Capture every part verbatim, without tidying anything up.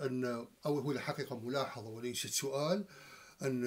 أن أو هو الحقيقة ملاحظة وليست سؤال، أن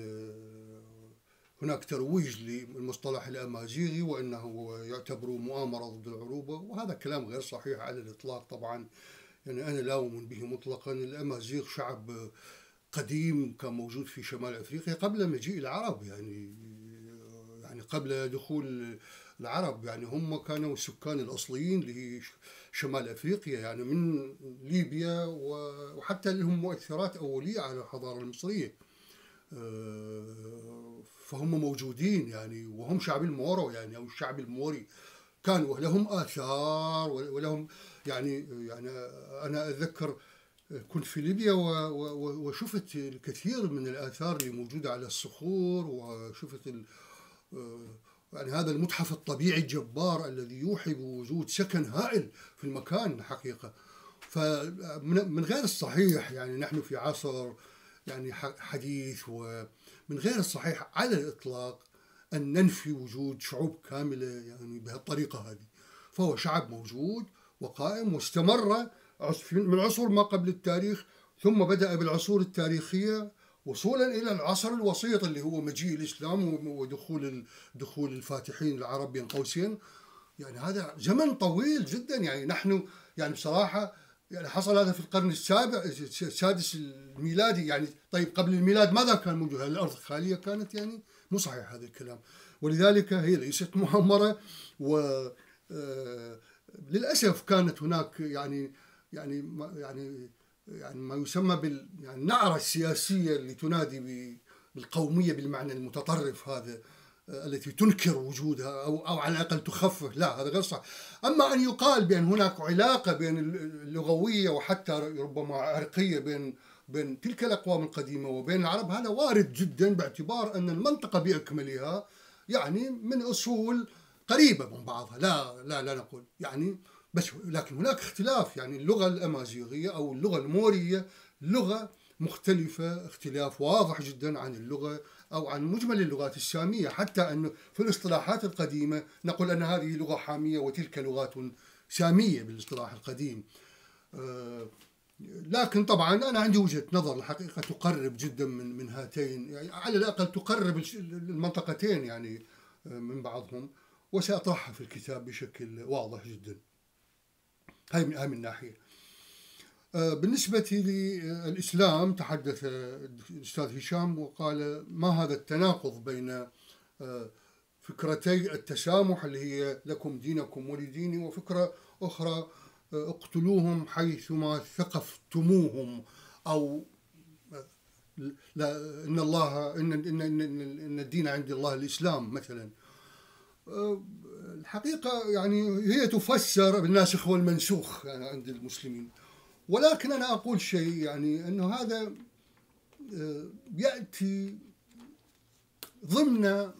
هناك ترويج للمصطلح الأمازيغي وأنه يعتبر مؤامرة ضد العروبة، وهذا كلام غير صحيح على الإطلاق. طبعا يعني أنا لا أؤمن به مطلقا. الأمازيغ شعب قديم كان موجود في شمال أفريقيا قبل مجيء العرب، يعني يعني قبل دخول العرب، يعني هم كانوا السكان الأصليين لشمال أفريقيا، يعني من ليبيا، وحتى لهم مؤثرات أولية على الحضارة المصرية. فهم موجودين يعني، وهم شعب المورو يعني، أو الشعب الموري، كانوا لهم آثار ولهم يعني يعني أنا أتذكر كنت في ليبيا وشفت الكثير من الآثار اللي موجودة على الصخور، وشفت يعني هذا المتحف الطبيعي الجبار الذي يوحي بوجود سكن هائل في المكان حقيقة. فمن غير الصحيح، يعني نحن في عصر يعني حديث، ومن غير الصحيح على الإطلاق أن ننفي وجود شعوب كاملة يعني بهالطريقة هذه. فهو شعب موجود وقائم واستمر من عصور ما قبل التاريخ، ثم بدأ بالعصور التاريخية وصولا إلى العصر الوسيط اللي هو مجيء الإسلام ودخول دخول الفاتحين العرب بين قوسين. يعني هذا زمن طويل جدا. يعني نحن يعني بصراحة يعني حصل هذا في القرن السابع السادس الميلادي. يعني طيب قبل الميلاد ماذا كان موجود؟ الأرض خالية كانت؟ يعني مو صحيح هذا الكلام. ولذلك هي ليست مؤامرة، وللأسف كانت هناك يعني يعني يعني يعني ما يسمى بال يعني النعرة السياسية اللي تنادي بالقومية بالمعنى المتطرف هذا، التي تنكر وجودها أو أو على الأقل تخفف. لا، هذا غير صح. أما أن يقال بأن هناك علاقة بين اللغوية وحتى ربما عرقية بين بين تلك الأقوام القديمة وبين العرب، هذا وارد جدا، باعتبار أن المنطقة بأكملها يعني من أصول قريبة من بعضها. لا لا لا نقول يعني بس، لكن هناك اختلاف. يعني اللغة الأمازيغية أو اللغة المورية لغة مختلفة اختلاف واضح جدا عن اللغة أو عن مجمل اللغات السامية، حتى أن في الاصطلاحات القديمة نقول أن هذه لغة حامية وتلك لغات سامية بالاصطلاح القديم. لكن طبعا أنا عندي وجهة نظر الحقيقة تقرب جدا من من هاتين، يعني على الأقل تقرب المنطقتين يعني من بعضهم، وسأطرحها في الكتاب بشكل واضح جدا. هاي من هاي من ناحية. بالنسبة للإسلام تحدث الأستاذ هشام وقال ما هذا التناقض بين فكرتي التسامح اللي هي لكم دينكم ولي ديني، وفكرة أخرى اقتلوهم حيثما ثقفتموهم، أو لا إن الله إن إن إن الدين عند الله الإسلام مثلا. الحقيقة يعني هي تفسر بالناسخ والمنسوخ يعني عند المسلمين، ولكن أنا أقول شيء، يعني أنه هذا يأتي ضمن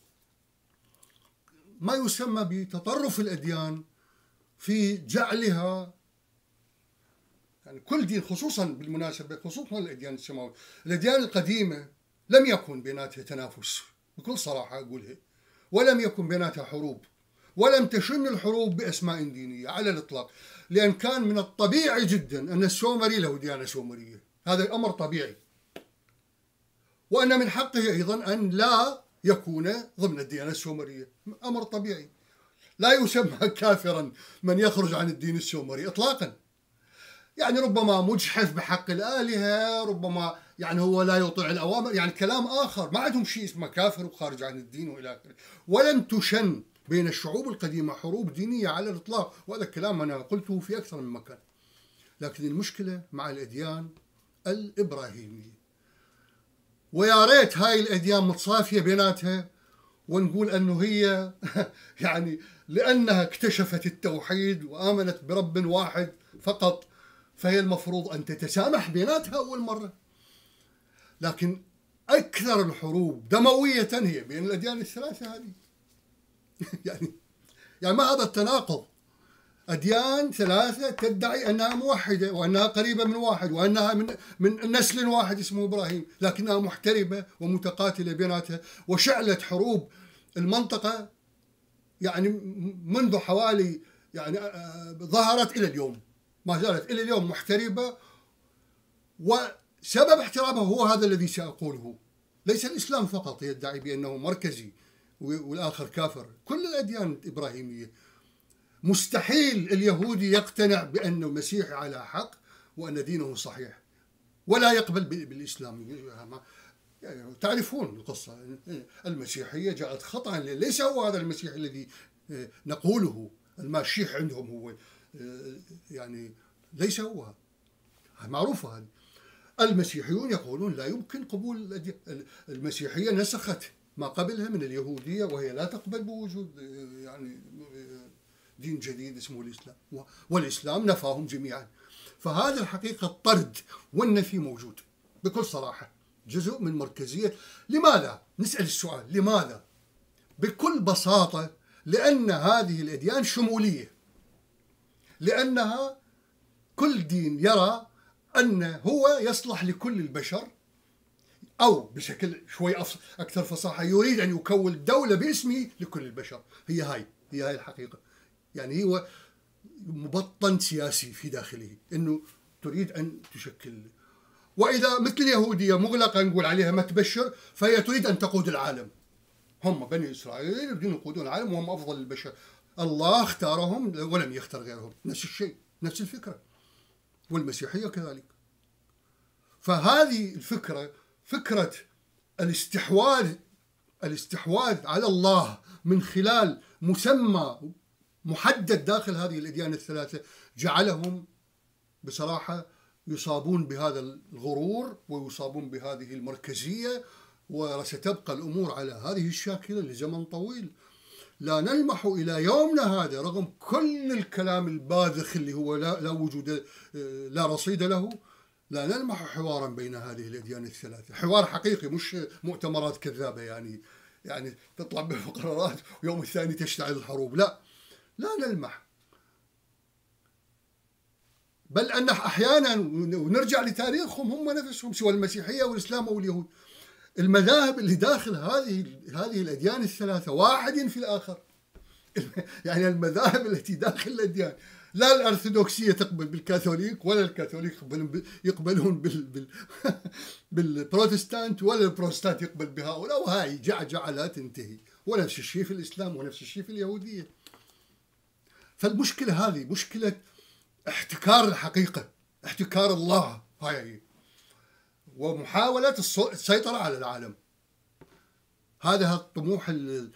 ما يسمى بتطرف الأديان في جعلها يعني كل دين، خصوصا بالمناسبة خصوصا الأديان السماوية. الأديان القديمة لم يكن بيناتها تنافس بكل صراحة أقولها، ولم يكن بيناتها حروب، ولم تشن الحروب بأسماء دينية على الإطلاق، لأن كان من الطبيعي جدا أن السومري له ديانة سومرية، هذا أمر طبيعي، وأن من حقه أيضا أن لا يكون ضمن الديانة السومرية، أمر طبيعي. لا يسمى كافرا من يخرج عن الدين السومري إطلاقا. يعني ربما مجحف بحق الآلهة، ربما يعني هو لا يطيع الأوامر، يعني كلام آخر، ما عندهم شيء اسمه كافر وخارج عن الدين وإلى آخره. ولم تشن بين الشعوب القديمة حروب دينية على الإطلاق، وهذا الكلام أنا قلته في أكثر من مكان. لكن المشكلة مع الأديان الإبراهيمية، ويا ريت هاي الأديان متصافية بيناتها، ونقول أنه هي يعني لأنها اكتشفت التوحيد وآمنت برب واحد فقط، فهي المفروض أن تتسامح بيناتها أول مرة. لكن أكثر الحروب دموية هي بين الأديان الثلاثة هذه. يعني يعني ما هذا التناقض؟ أديان ثلاثة تدعي أنها موحدة وأنها قريبة من واحد وأنها من من نسل واحد اسمه إبراهيم، لكنها محتربة ومتقاتلة بيناتها، وشعلت حروب المنطقة يعني منذ حوالي يعني ظهرت إلى اليوم، ما زالت إلى اليوم محتربة، وسبب احترامه هو هذا الذي سأقوله. ليس الإسلام فقط يدعي بأنه مركزي والآخر كافر، كل الأديان الإبراهيمية. مستحيل اليهودي يقتنع بأن المسيح على حق وأن دينه صحيح ولا يقبل بالإسلام. تعرفون القصة، المسيحية جاءت خطأ، ليس هو هذا المسيح الذي نقوله. الماشيح عندهم هو يعني ليس هو، معروفة هذه. المسيحيون يقولون لا يمكن قبول المسيحية، نسخت ما قبلها من اليهودية وهي لا تقبل بوجود يعني دين جديد اسمه الإسلام، والإسلام نفاهم جميعا. فهذا الحقيقة الطرد والنفي موجود بكل صراحة، جزء من مركزية. لماذا؟ نسأل السؤال لماذا؟ بكل بساطة لأن هذه الأديان شمولية، لأنها كل دين يرى أنه هو يصلح لكل البشر، أو بشكل شوي أكثر فصاحة يريد أن يكون دولة باسمه لكل البشر. هي هاي هي هاي الحقيقة. يعني هو مبطن سياسي في داخله، أنه تريد أن تشكل. وإذا مثل اليهودية مغلقة نقول عليها ما تبشر، فهي تريد أن تقود العالم. هم بني إسرائيل يريدون يقودون العالم وهم أفضل البشر. الله اختارهم ولم يختار غيرهم، نفس الشيء، نفس الفكرة. والمسيحية كذلك. فهذه الفكرة، فكرة الاستحواذ الاستحواذ على الله من خلال مسمى محدد داخل هذه الأديان الثلاثة، جعلهم بصراحة يصابون بهذا الغرور ويصابون بهذه المركزية، وستبقى الأمور على هذه الشاكلة لزمن طويل. لا نلمح إلى يومنا هذا رغم كل الكلام الباذخ اللي هو لا, لا وجود لا رصيد له، لا نلمح حوارا بين هذه الأديان الثلاثة، حوار حقيقي مش مؤتمرات كذابة يعني يعني تطلع بقرارات ويوم الثاني تشتعل الحروب. لا لا نلمح. بل أن أحيانا ونرجع لتاريخهم هم نفسهم، سواء المسيحية والإسلام أو اليهود، المذاهب اللي داخل هذه هذه الأديان الثلاثة واحد في الآخر. يعني المذاهب التي داخل الأديان، لا الأرثوذكسية تقبل بالكاثوليك ولا الكاثوليك يقبلون يقبلون بال بال بالبروتستانت ولا البروتستانت يقبل بهؤلاء، وهاي جعجعة لا تنتهي. ونفس الشيء في الإسلام ونفس الشيء في اليهودية. فالمشكلة هذه مشكلة احتكار الحقيقة، احتكار الله، هاي ومحاولة السيطرة على العالم. هذا الطموح،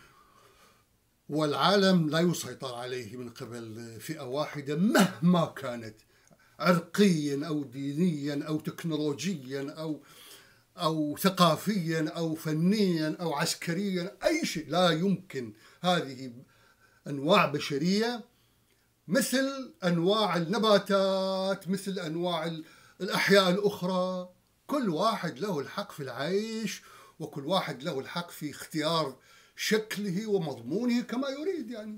والعالم لا يسيطر عليه من قبل فئة واحدة مهما كانت، عرقيا أو دينيا أو تكنولوجيا أو أو ثقافيا أو فنيا أو عسكريا، أي شيء. لا يمكن. هذه أنواع بشرية مثل أنواع النباتات، مثل أنواع الأحياء الأخرى. كل واحد له الحق في العيش، وكل واحد له الحق في اختيار شكله ومضمونه كما يريد يعني.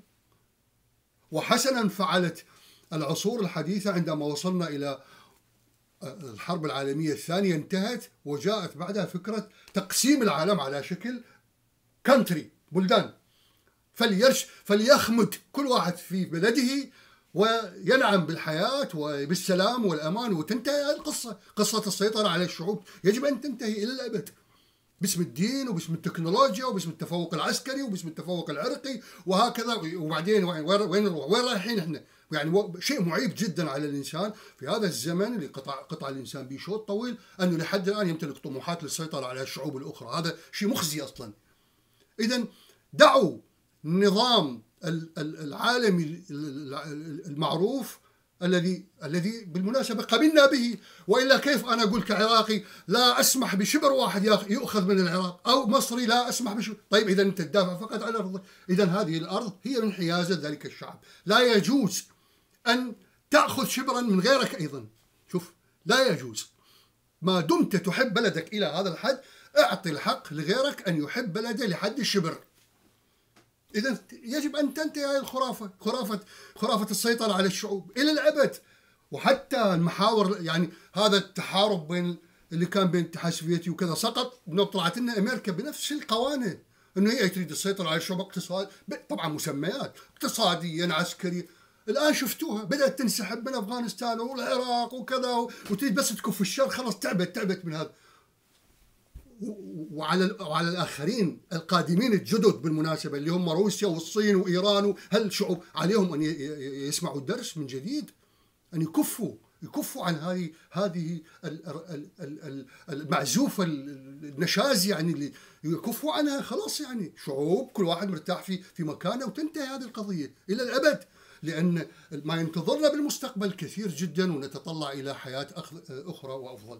وحسنا فعلت العصور الحديثة عندما وصلنا إلى الحرب العالمية الثانية، انتهت وجاءت بعدها فكرة تقسيم العالم على شكل كونتري، بلدان، فليرش فليخمد كل واحد في بلده وينعم بالحياة وبالسلام والأمان، وتنتهي القصة. قصة السيطرة على الشعوب يجب أن تنتهي إلى الأبد باسم الدين وباسم التكنولوجيا وباسم التفوق العسكري وباسم التفوق العرقي وهكذا. وبعدين وين وين نروح؟ وين رايحين احنا؟ يعني شيء معيب جدا على الإنسان في هذا الزمن اللي قطع قطع الإنسان به شوط طويل، أنه لحد الآن يمتلك طموحات للسيطرة على الشعوب الأخرى. هذا شيء مخزي أصلا. إذن دعوا النظام العالمي المعروف الذي الذي بالمناسبة قبلنا به، وإلا كيف أنا أقول كعراقي لا أسمح بشبر واحد يؤخذ من العراق، أو مصري لا أسمح بشبر. طيب إذا أنت تدافع فقط على الأرض. إذا هذه الأرض هي من حيازة ذلك الشعب، لا يجوز أن تأخذ شبرا من غيرك أيضا. شوف، لا يجوز. ما دمت تحب بلدك إلى هذا الحد، أعطي الحق لغيرك أن يحب بلده لحد الشبر. إذا يجب أن تنتهي هذه الخرافة، خرافة خرافة السيطرة على الشعوب إلى الأبد. وحتى المحاور، يعني هذا التحارب بين اللي كان بين الاتحاد السوفيتي وكذا سقط، طلعت لنا أمريكا بنفس القوانين، إنه هي تريد السيطرة على الشعوب اقتصاد، طبعا مسميات اقتصاديا عسكري. الآن شفتوها بدأت تنسحب من أفغانستان والعراق وكذا، وتريد بس تكف الشر، خلاص تعبت تعبت من هذا. وعلى وعلى الآخرين القادمين الجدد بالمناسبة اللي هم روسيا والصين وإيران وهالشعوب، عليهم أن يسمعوا الدرس من جديد، أن يكفوا يكفوا عن هذه هذه المعزوفة النشاز، يعني اللي يكفوا عنها خلاص. يعني شعوب كل واحد مرتاح في في مكانه، وتنتهي هذه القضية إلى الأبد، لأن ما ينتظرنا بالمستقبل كثير جدا، ونتطلع إلى حياة أخرى وأفضل.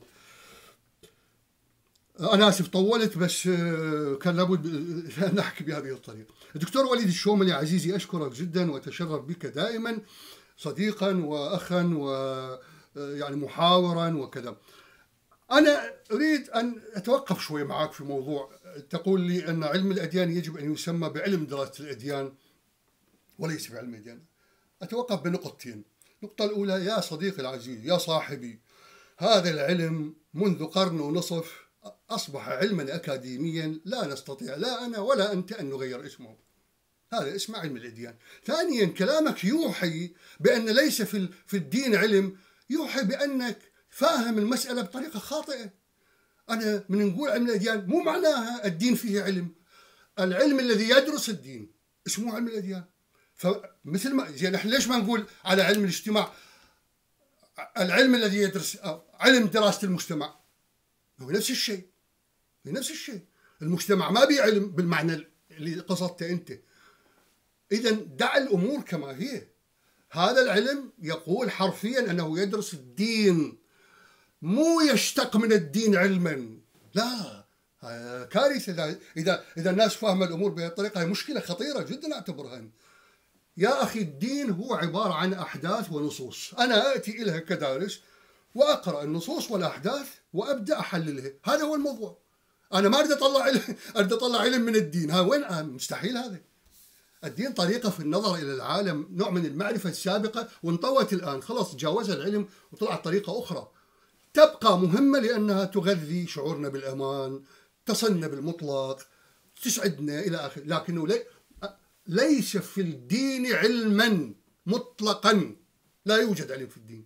أنا آسف طولت، بس كان لابد أن أحكي بهذه الطريقة. الدكتور وليد الشوملي عزيزي، أشكرك جدا وأتشرف بك دائما صديقا وأخا ويعني محاورا وكذا. أنا أريد أن أتوقف شوي معك في موضوع، تقول لي أن علم الأديان يجب أن يسمى بعلم دراسة الأديان وليس بعلم الأديان. أتوقف بنقطتين. النقطة الأولى، يا صديقي العزيز يا صاحبي، هذا العلم منذ قرن ونصف أصبح علما أكاديميا لا نستطيع لا أنا ولا أنت أن نغير اسمه. هذا اسمه علم الأديان. ثانيا، كلامك يوحي بأن ليس في في الدين علم، يوحي بأنك فاهم المسألة بطريقة خاطئة. أنا من نقول علم الأديان مو معناها الدين فيه علم. العلم الذي يدرس الدين اسمه علم الأديان. فمثل ما يعني احنا ليش ما نقول على علم الاجتماع العلم الذي يدرس علم دراسة المجتمع؟ هو نفس الشيء، هو نفس الشيء. المجتمع ما بيه علم بالمعنى اللي قصدته أنت. إذا دع الأمور كما هي. هذا العلم يقول حرفيا أنه يدرس الدين، مو يشتق من الدين علما. لا، كارثة إذا إذا إذا الناس فاهمة الأمور بهذه الطريقة. هي مشكلة خطيرة جدا أعتبرها. يا أخي، الدين هو عبارة عن أحداث ونصوص. أنا أتي إليها كدارس وأقرأ النصوص والأحداث وأبدأ أحللها. هذا هو الموضوع. أنا ما أريد أطلع علم أريد أطلع علم من الدين. ها وين؟ آه مستحيل. هذا الدين طريقة في النظر إلى العالم، نوع من المعرفة السابقة، وانطوت الآن خلاص تجاوز العلم وطلعت طريقة أخرى تبقى مهمة لأنها تغذي شعورنا بالأمان، تصلنا بالمطلق، تسعدنا إلى آخره. لكنه لي ليس في الدين علما مطلقا. لا يوجد علم في الدين.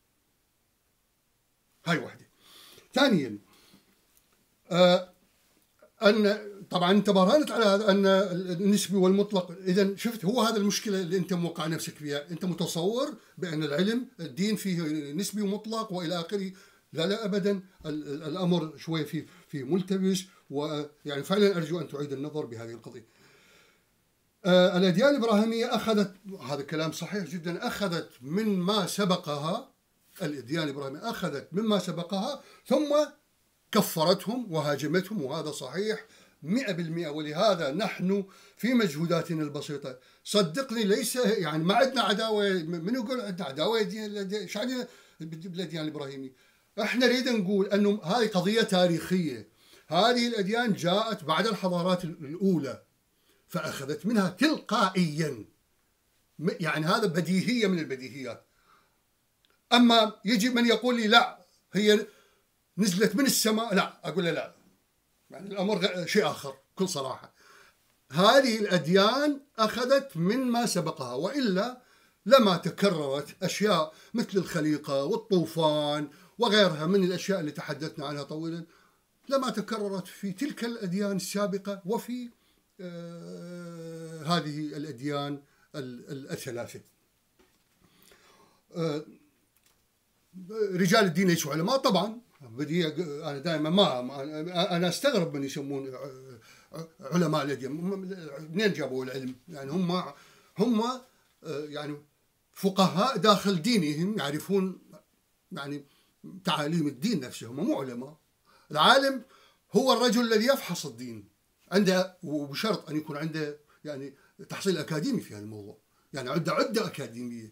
هاي واحدة. ثانيا، آه أن طبعا أنت برهنت على هذا أن النسبي والمطلق. إذا شفت، هو هذا المشكلة اللي أنت موقع نفسك فيها. أنت متصور بأن العلم الدين فيه نسبي ومطلق وإلى آخره. لا لا أبدا، الأمر شوي في في ملتبس، ويعني فعلا أرجو أن تعيد النظر بهذه القضية. آه الأديان الإبراهيمية أخذت، هذا كلام صحيح جدا، أخذت من ما سبقها. الأديان الإبراهيمية أخذت مما سبقها ثم كفرتهم وهاجمتهم، وهذا صحيح مئة بالمئة. ولهذا نحن في مجهوداتنا البسيطة، صدقني، ليس يعني ما عندنا عداوة. من يقول عندنا عداوة؟ ايش عندنا بالأديان الإبراهيمية؟ احنا نريد نقول أنه هذه قضية تاريخية. هذه الأديان جاءت بعد الحضارات الأولى فأخذت منها تلقائيا، يعني هذا بديهية من البديهيات. أما يجي من يقول لي لا هي نزلت من السماء، لا، أقول له لا، يعني الأمر شيء آخر بكل صراحة. هذه الأديان أخذت من ما سبقها، وإلا لما تكررت أشياء مثل الخليقة والطوفان وغيرها من الأشياء اللي تحدثنا عنها طويلا، لما تكررت في تلك الأديان السابقة وفي آه هذه الأديان الثلاثة. آه رجال الدين ليسوا علماء طبعا. بدي أنا دائما ما أنا أستغرب من يسمون علماء الأديان. منين جابوا العلم؟ يعني هم هم يعني فقهاء داخل دينهم، يعرفون يعني تعاليم الدين نفسهم، مو علماء. العالم هو الرجل الذي يفحص الدين، عنده، وبشرط أن يكون عنده يعني تحصيل أكاديمي في هذا الموضوع، يعني عنده عدة أكاديمية.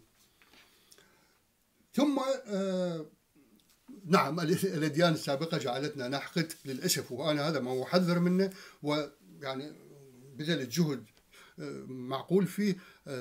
ثم آه نعم، الأديان السابقة جعلتنا نحقد للأسف، وأنا هذا ما أحذر منه، ويعني بذل جهد معقول فيه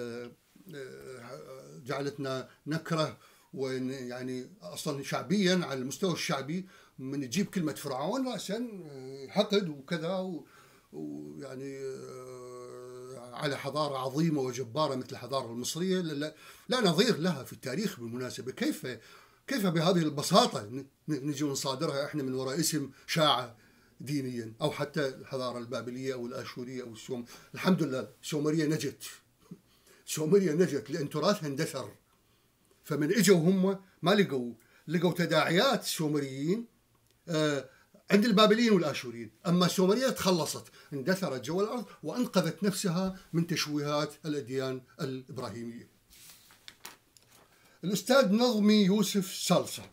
جعلتنا نكره، ويعني أصلا شعبيا على المستوى الشعبي من تجيب كلمة فرعون رأسا حقد وكذا، ويعني على حضارة عظيمة وجبارة مثل الحضارة المصرية لا, لا نظير لها في التاريخ بالمناسبة. كيف كيف بهذه البساطة نجي نصادرها احنا من وراء اسم شاعة دينيا؟ أو حتى الحضارة البابلية أو الآشورية أو السوم. الحمد لله السومرية نجت، السومرية نجت لأن تراثها اندثر. فمن اجوا هم ما لقوا لقوا تداعيات السومريين آه عند البابليين والآشوريين، أما السومرية تخلصت، اندثرت جوا الأرض وأنقذت نفسها من تشويهات الأديان الإبراهيمية. الأستاذ نظمي يوسف سالسة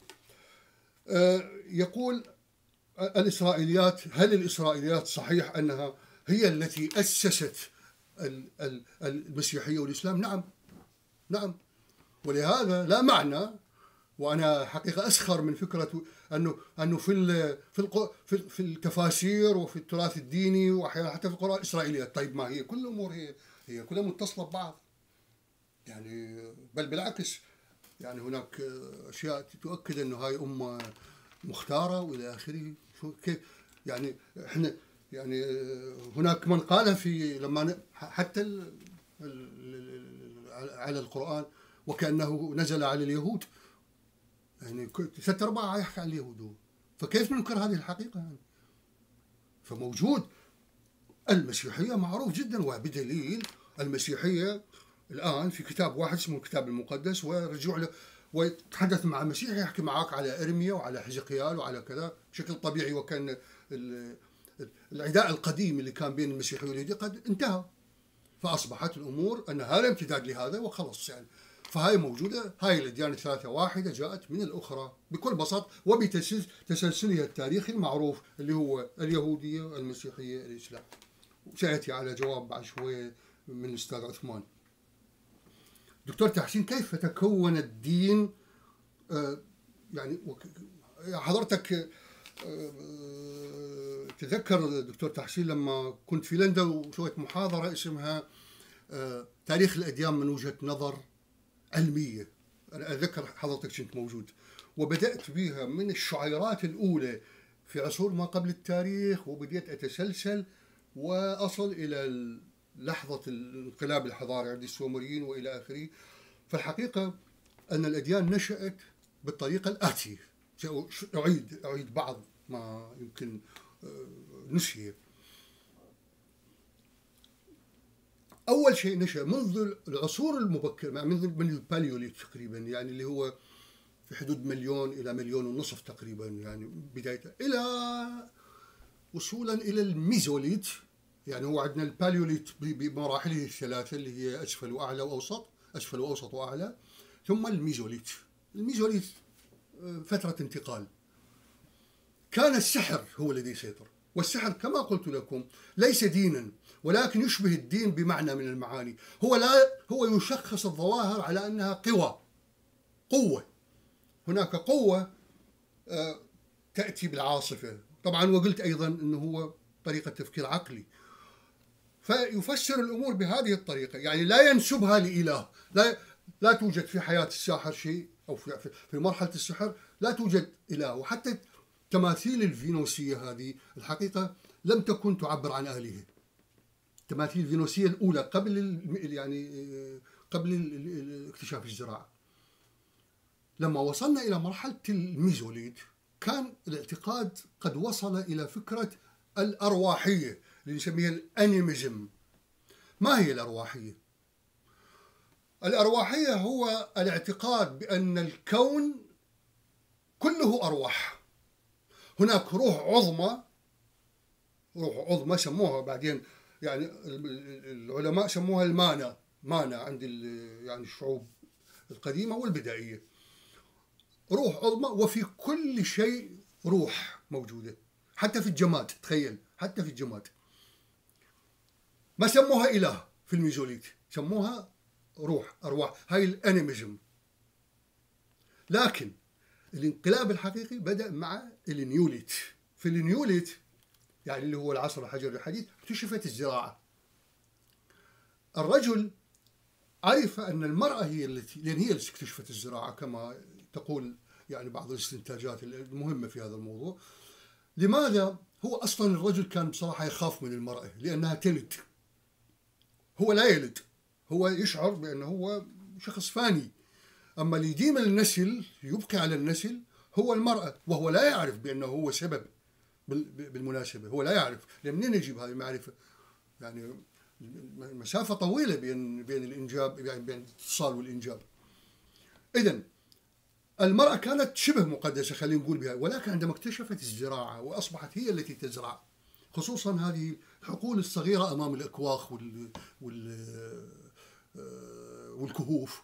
يقول الإسرائيليات، هل الإسرائيليات صحيح أنها هي التي أسست المسيحية والإسلام؟ نعم نعم، ولهذا لا معنى، وأنا حقيقة أسخر من فكرة أنه أنه في في في التفاسير وفي التراث الديني وأحيانا حتى في القرآن إسرائيليات. طيب ما هي كل الأمور هي هي كلها متصلة ببعض يعني، بل بالعكس يعني هناك أشياء تؤكد أنه هاي أمة مختارة وإلى آخره. كيف يعني إحنا يعني هناك من قال في لما حتى ال على القرآن وكأنه نزل على اليهود، يعني ستة أربعة يحكي عن اليهود، فكيف ننكر هذه الحقيقة يعني؟ فموجود المسيحية معروف جدا، وبدليل المسيحية الآن في كتاب واحد اسمه الكتاب المقدس، ورجوع له ويتحدث مع المسيح يحكي معك على إرميا وعلى حزقيال وعلى كذا بشكل طبيعي، وكان العداء القديم اللي كان بين المسيحية واليهودية قد انتهى، فأصبحت الأمور أن هذا امتداد لهذا وخلص يعني. فهاي موجودة، هاي الأديان الثلاثة واحدة جاءت من الأخرى بكل بساطة وبتسلسلها التاريخي المعروف اللي هو اليهودية المسيحية الإسلام. سأتي على جواب بعد شوية من الأستاذ عثمان. دكتور تحسين، كيف تكون الدين؟ آه يعني حضرتك آه تذكر دكتور تحسين لما كنت في لندن وسويت محاضرة اسمها آه تاريخ الأديان من وجهة نظر علمية، أنا أذكر حضرتك كنت موجود، وبدأت بها من الشعيرات الأولى في عصور ما قبل التاريخ، وبديت أتسلسل وأصل إلى لحظة الانقلاب الحضاري عند السومريين وإلى آخره. فالحقيقة أن الأديان نشأت بالطريقة الآتية، أعيد أعيد بعض ما يمكن نسي. أول شيء نشأ منذ العصور المبكرة، منذ من الباليوليت تقريبا، يعني اللي هو في حدود مليون إلى مليون ونصف تقريبا، يعني بدايته إلى وصولا إلى الميزوليت. يعني هو عندنا الباليوليت بمراحله الثلاثة اللي هي أسفل وأعلى وأوسط، أسفل وأوسط وأعلى، ثم الميزوليت. الميزوليت فترة انتقال. كان السحر هو الذي يسيطر، والسحر كما قلت لكم ليس دينا، ولكن يشبه الدين بمعنى من المعاني. هو لا هو يشخص الظواهر على أنها قوى، قوة. هناك قوة تأتي بالعاصفة طبعا، وقلت أيضا أنه هو طريقة تفكير عقلي، فيفسر الأمور بهذه الطريقة، يعني لا ينسبها لإله. لا لا توجد في حياة الساحر شيء، أو في في مرحلة السحر لا توجد إله. وحتى تماثيل الفينوسية هذه الحقيقة لم تكن تعبر عن آلهة. التماثيل الفينوسية الأولى قبل يعني قبل اكتشاف الزراعة، لما وصلنا إلى مرحلة الميزوليت كان الاعتقاد قد وصل إلى فكرة الأرواحية اللي نسميها الأنيميزم. ما هي الأرواحية؟ الأرواحية هو الاعتقاد بأن الكون كله أرواح. هناك روح عظمى، روح عظمى سموها بعدين يعني العلماء سموها المانا، مانا عند يعني الشعوب القديمة والبدائية، روح عظمى. وفي كل شيء روح موجودة، حتى في الجماد. تخيل، حتى في الجماد. ما سموها إله في الميزوليت، سموها روح، أرواح. هاي الأنيميزم. لكن الانقلاب الحقيقي بدأ مع النيوليت. في النيوليت يعني اللي هو العصر الحجري الحديث اكتشفت الزراعة. الرجل عرف أن المرأة هي التي، لأن هي التي اكتشفت الزراعة كما تقول يعني بعض الاستنتاجات المهمة في هذا الموضوع. لماذا؟ هو أصلا الرجل كان بصراحة يخاف من المرأة لأنها تلد. هو لا يلد، هو يشعر بأنه هو شخص فاني. أما اللي يديم النسل يبقي على النسل هو المرأة، وهو لا يعرف بأنه هو سبب. بالمناسبة هو لا يعرف، لأن منين يجيب هذه المعرفة؟ يعني مسافة طويلة بين بين الإنجاب، يعني بين الاتصال والإنجاب. إذن المرأة كانت شبه مقدسة خلينا نقول بها، ولكن عندما اكتشفت الزراعة وأصبحت هي التي تزرع، خصوصا هذه الحقول الصغيرة أمام الأكواخ وال وال والكهوف،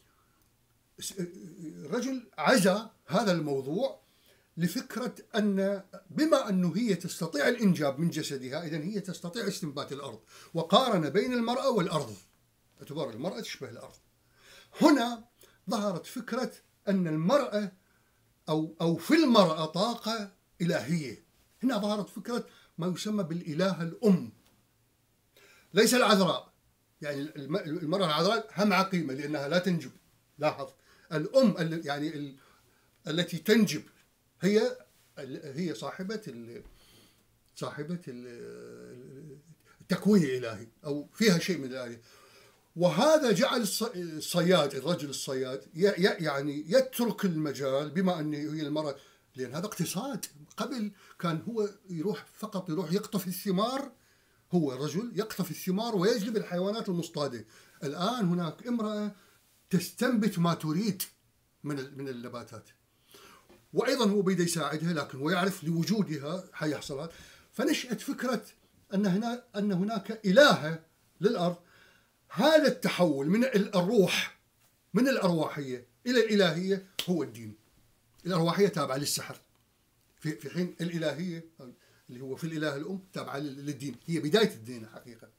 الرجل عزا هذا الموضوع لفكرة أن بما أنه هي تستطيع الإنجاب من جسدها، إذن هي تستطيع استنبات الأرض، وقارن بين المرأة والأرض، اعتبار المرأة تشبه الأرض. هنا ظهرت فكرة أن المرأة أو أو في المرأة طاقة إلهية. هنا ظهرت فكرة ما يسمى بالإله الأم، ليس العذراء. يعني المرأة العذراء هم عقيمة لأنها لا تنجب. لاحظ، الأم يعني ال التي تنجب هي هي صاحبة ال صاحبة التكوين الإلهي أو فيها شيء من الإلهي. وهذا جعل الصياد، الرجل الصياد يعني يترك المجال بما أن هي المرأة، لأن هذا اقتصاد. قبل كان هو يروح فقط يروح يقطف الثمار، هو الرجل يقطف الثمار ويجلب الحيوانات المصطادة. الآن هناك امرأة تستنبت ما تريد من من النباتات، وأيضا هو بيده يساعدها، لكن هو يعرف لوجودها حيحصل هذا. فنشأت فكرة أن هنا أن هناك إلهة للأرض. هذا التحول من الروح، من الأرواحية إلى الإلهية هو الدين. الأرواحية تابعة للسحر، في في حين الإلهية اللي هو في الإله الأم تابعة للدين، هي بداية الدين حقيقة.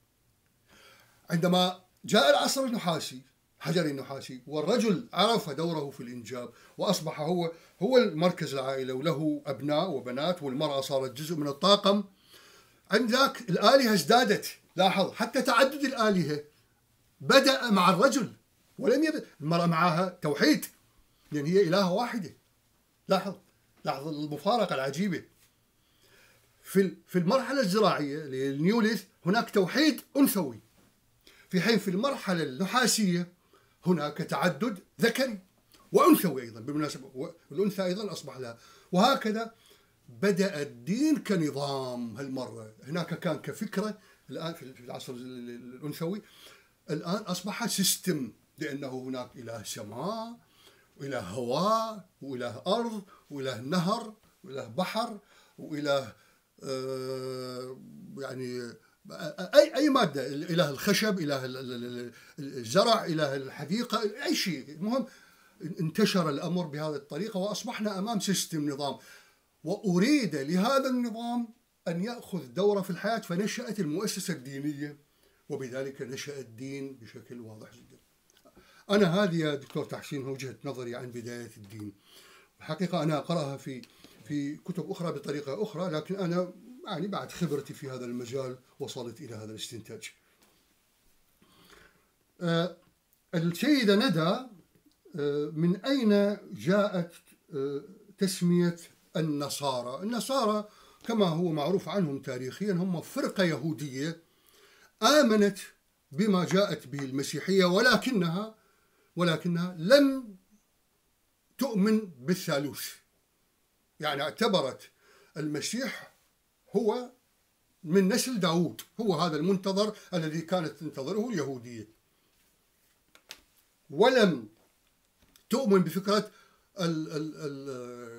عندما جاء العصر النحاسي، حجر النحاسي، والرجل عرف دوره في الإنجاب وأصبح هو هو المركز العائلة وله أبناء وبنات، والمرأة صارت جزء من الطاقم، عند ذاك الآلهة ازدادت. لاحظ، حتى تعدد الآلهة بدأ مع الرجل ولم يبدأ المرأة معها توحيد، لأن هي إلهة واحدة. لاحظ لاحظ المفارقة العجيبة. في في المرحلة الزراعية النيوليث هناك توحيد أنثوي، في حين في المرحلة النحاسية هناك تعدد ذكري وأنثوي أيضا بالمناسبة، والأنثى أيضا أصبح لها. وهكذا بدأ الدين كنظام. هالمرة هناك كان كفكرة، الآن في العصر الأنثوي الآن أصبح سيستم، لأنه هناك إله سماء وإله هواء وإله أرض وإله نهر وإله بحر وإله آه يعني أي أي مادة، إله الخشب، إله الزرع، إله الحديقة، أي شيء. المهم انتشر الأمر بهذه الطريقة وأصبحنا أمام سيستم، نظام، وأريد لهذا النظام أن يأخذ دوره في الحياة، فنشأت المؤسسة الدينية، وبذلك نشأ الدين بشكل واضح جدا. أنا هذه يا دكتور تحسين وجهة نظري عن بداية الدين. الحقيقة أنا أقرأها في في كتب أخرى بطريقة أخرى، لكن أنا يعني بعد خبرتي في هذا المجال وصلت إلى هذا الاستنتاج. أه السيدة ندى، أه من أين جاءت أه تسمية النصارى؟ النصارى كما هو معروف عنهم تاريخيا هم فرقة يهودية آمنت بما جاءت به المسيحية، ولكنها ولكنها لم تؤمن بالثالوث. يعني اعتبرت المسيح هو من نسل داود، هو هذا المنتظر الذي كانت تنتظره اليهودية، ولم تؤمن بفكرة ال ال ال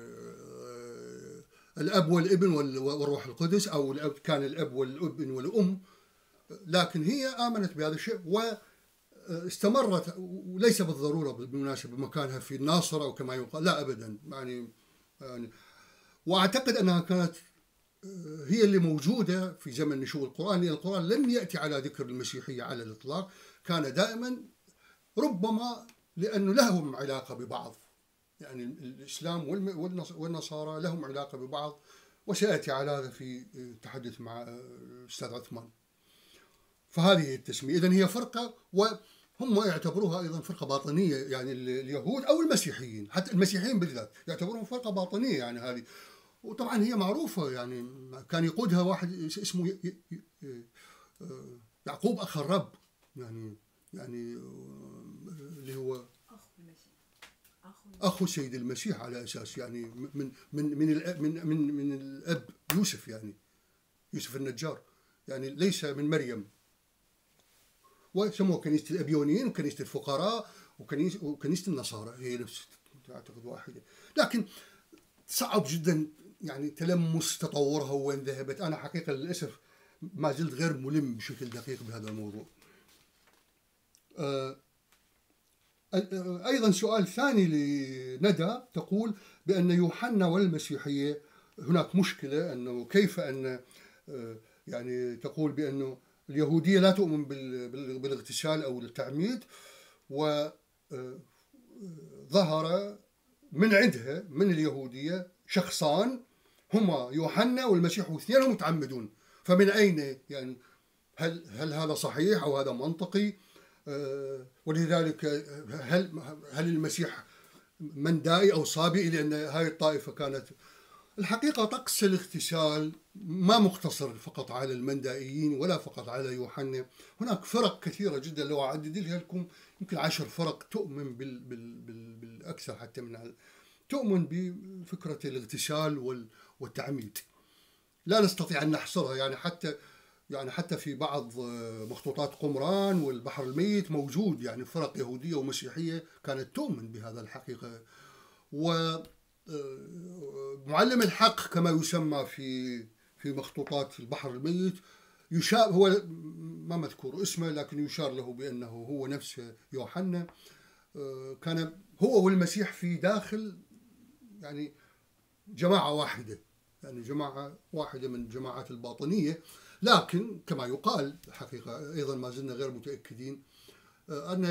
الأب والابن والروح القدس، أو الأب كان الأب والابن والأم، لكن هي آمنت بهذا الشيء واستمرت، وليس بالضرورة بالمناسبة مكانها في الناصرة أو كما يقال، لا أبدا. يعني, يعني وأعتقد أنها كانت هي اللي موجودة في زمن نشوء القرآن، لأن القرآن لم يأتي على ذكر المسيحية على الإطلاق، كان دائما ربما لأنه لهم علاقة ببعض، يعني الإسلام والنصارى لهم علاقة ببعض، وسيأتي على هذا في التحدث مع الأستاذ عثمان. فهذه هي التسمية. إذن هي فرقة، وهم يعتبروها أيضا فرقة باطنية، يعني اليهود أو المسيحيين، حتى المسيحيين بالذات يعتبروها فرقة باطنية. يعني هذه، وطبعا هي معروفة، يعني كان يقودها واحد اسمه يعقوب أخ الرب، يعني يعني اللي هو أخو سيد المسيح على أساس يعني من من من الأب من من من الأب يوسف، يعني يوسف النجار، يعني ليس من مريم. وسموه كنيسة الأبيونيين وكنيسة الفقراء وكنيسة وكنيسة النصارى، هي نفس أعتقد واحدة، لكن صعب جدا يعني تلمس تطورها وين ذهبت. أنا حقيقة للأسف ما زلت غير ملم بشكل دقيق بهذا الموضوع. أيضا سؤال ثاني لندى تقول بأن يوحنا والمسيحية هناك مشكلة، أنه كيف أن يعني تقول بأنه اليهودية لا تؤمن بالاغتسال أو التعميد، وظهر من عندها من اليهودية شخصان هما يوحنا والمسيح واثنين متعمدون، فمن أين يعني هل هل هذا صحيح أو هذا منطقي؟ ولذلك هل هل المسيح مندائي أو صابئي؟ لأن هاي الطائفة كانت الحقيقة طقس الاغتسال ما مقتصر فقط على المندائيين ولا فقط على يوحنا، هناك فرق كثيرة جدا لو أعدد لها لكم يمكن عشر فرق تؤمن بال بال بال بالأكثر حتى من تؤمن بفكرة الاغتسال والتعميد. لا نستطيع أن نحصرها، يعني حتى يعني حتى في بعض مخطوطات قمران والبحر الميت موجود يعني فرق يهودية ومسيحية كانت تؤمن بهذا الحقيقة. ومعلم الحق كما يسمى في في مخطوطات البحر الميت يشار، هو ما مذكور اسمه لكن يشار له بأنه هو نفس يوحنا، كان هو والمسيح في داخل يعني جماعة واحدة، يعني جماعة واحدة من جماعات الباطنية، لكن كما يقال الحقيقة أيضا ما زلنا غير متأكدين أن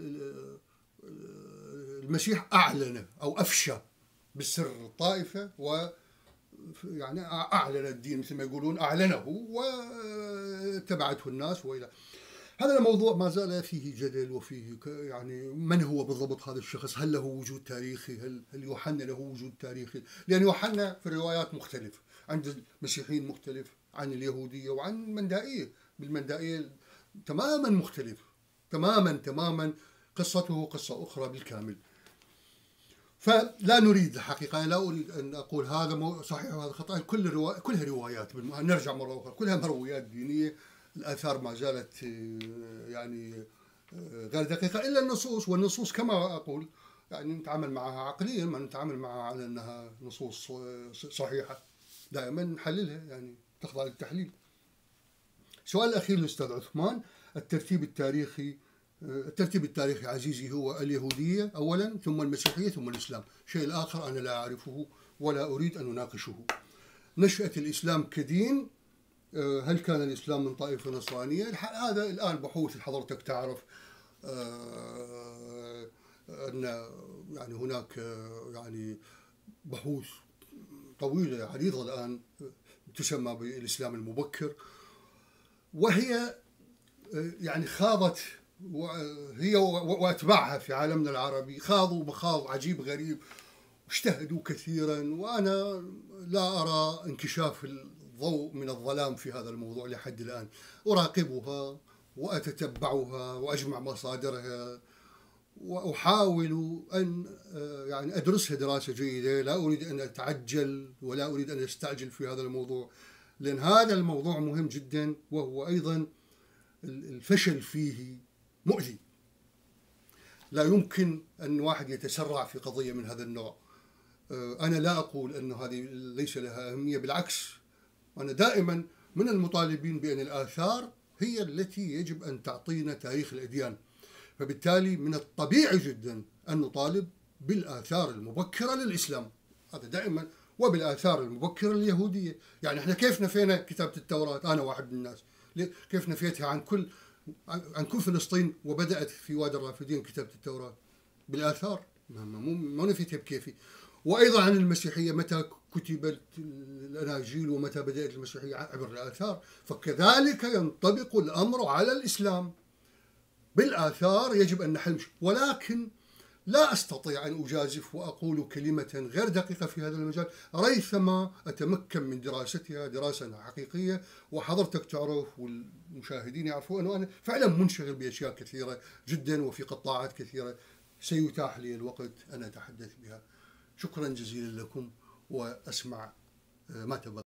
المسيح أعلن أو أفشى بالسر الطائفة، و يعني أعلن الدين مثل ما يقولون، أعلنه وتبعته الناس وإلى. هذا الموضوع ما زال فيه جدل وفيه يعني من هو بالضبط هذا الشخص، هل له وجود تاريخي، هل هل يوحنا له وجود تاريخي؟ لأن يوحنا في الروايات مختلف، عند المسيحيين مختلف عن اليهودية وعن المندائية، بالمندائية تماما مختلف تماما تماما، قصته قصة أخرى بالكامل. فلا نريد الحقيقة، لا أريد أن أقول هذا صحيح وهذا خطأ، كل الروايات كلها روايات، نرجع مرة أخرى كلها مرويات دينية، الآثار ما زالت يعني غير دقيقة إلا النصوص، والنصوص كما أقول يعني نتعامل معها عقليا، ما نتعامل معها على أنها نصوص صحيحة، دائما نحللها يعني تخضع للتحليل. السؤال الأخير للأستاذ عثمان، الترتيب التاريخي الترتيب التاريخي عزيزي هو اليهودية أولا ثم المسيحية ثم الإسلام، شيء الآخر أنا لا أعرفه ولا أريد أن أناقشه. نشأة الإسلام كدين، هل كان الإسلام من طائفة نصرانية؟ هذا الآن بحوث، حضرتك تعرف أن يعني هناك يعني بحوث طويلة عريضة الآن تسمى بالإسلام المبكر، وهي يعني خاضت هي وأتباعها في عالمنا العربي خاضوا مخاض عجيب غريب واجتهدوا كثيرا، وأنا لا أرى انكشاف الضوء من الظلام في هذا الموضوع لحد الآن. أراقبها وأتتبعها وأجمع مصادرها وأحاول أن يعني أدرسها دراسة جيدة، لا أريد أن أتعجل ولا أريد أن أستعجل في هذا الموضوع، لأن هذا الموضوع مهم جدا، وهو أيضا الفشل فيه مؤذي. لا يمكن أن واحد يتسرع في قضية من هذا النوع. أنا لا أقول أن هذه ليس لها أهمية، بالعكس أنا دائما من المطالبين بأن الآثار هي التي يجب أن تعطينا تاريخ الأديان، فبالتالي من الطبيعي جدا أن نطالب بالآثار المبكرة للإسلام، هذا دائما، وبالآثار المبكرة لليهودية. يعني احنا كيف نفينا كتابة التوراة؟ أنا واحد من الناس كيف نفيتها عن كل عن كل فلسطين وبدأت في وادي الرافدين كتابة التوراة؟ بالآثار، ما نفيتها بكيفي. وأيضا عن المسيحية، متى كتبت الأناجيل ومتى بدأت المسيحية؟ عبر الآثار. فكذلك ينطبق الأمر على الإسلام، بالآثار يجب أن نحل، ولكن لا أستطيع أن أجازف وأقول كلمة غير دقيقة في هذا المجال ريثما أتمكن من دراستها دراسة حقيقية. وحضرتك تعرف والمشاهدين يعرفوا أنه أنا فعلا منشغل بأشياء كثيرة جدا وفي قطاعات كثيرة سيتاح لي الوقت أن أتحدث بها. شكرا جزيلا لكم، وأسمع ما تبقى.